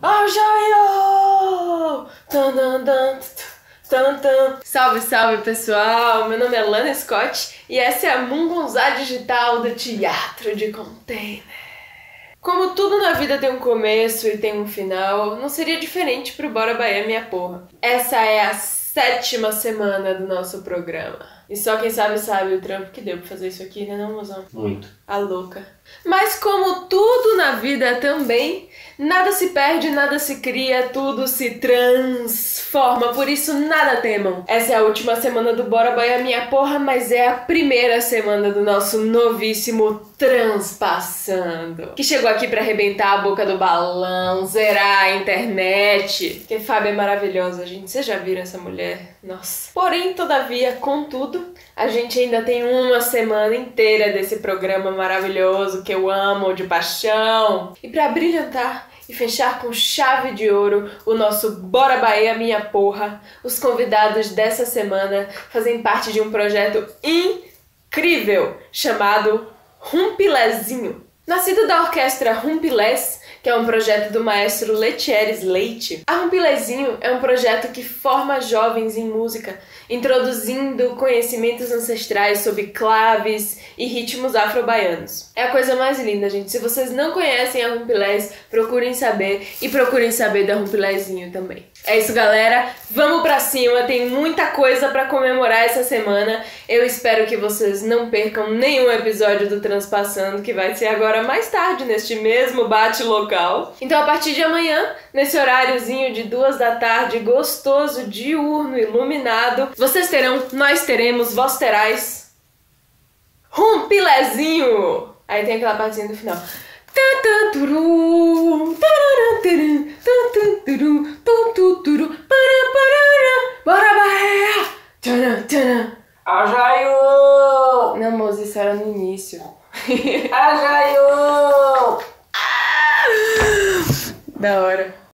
Ajaio! Salve, salve pessoal! Meu nome é Lana Scott e essa é a Mungunzá Digital do Teatro de Container. Como tudo na vida tem um começo e tem um final, não seria diferente pro Bora Bahia Minha Porra. Essa é a 7ª semana do nosso programa. E só quem sabe sabe o trampo que deu pra fazer isso aqui, né não, mozão? Muito. A louca. Mas como tudo na vida também, nada se perde, nada se cria, tudo se transforma, por isso nada temam. Essa é a última semana do Bora Bahia Minha Porra, mas é a primeira semana do nosso novíssimo Transpassando, que chegou aqui pra arrebentar a boca do balão, zerar a internet. Porque Fábio é maravilhosa, gente. Vocês já viram essa mulher? Nossa. Porém, todavia, contudo, a gente ainda tem uma semana inteira desse programa maravilhoso que eu amo de paixão. E pra brilhantar e fechar com chave de ouro o nosso Bora Bahia Minha Porra, os convidados dessa semana fazem parte de um projeto incrível chamado Rumpilézinho. Nascido da orquestra Rumpilés, que é um projeto do maestro Letieres Leite, a Rumpilézinho é um projeto que forma jovens em música, introduzindo conhecimentos ancestrais sobre claves e ritmos afro-baianos. É a coisa mais linda, gente. Se vocês não conhecem a Rumpilés, procurem saber e procurem saber da Rumpilézinho também. É isso, galera. Vamos pra cima. Tem muita coisa pra comemorar essa semana. Eu espero que vocês não percam nenhum episódio do Transpassando, que vai ser agora mais tarde, neste mesmo bate-local. Então, a partir de amanhã, nesse horáriozinho de 2 da tarde, gostoso, diurno, iluminado, vocês terão, nós teremos, vós terais Rumpilézinho! Aí tem aquela partezinha do final. Bora Bahia! Ajaio! Não, moça, isso era no início. Ajaio! Da hora.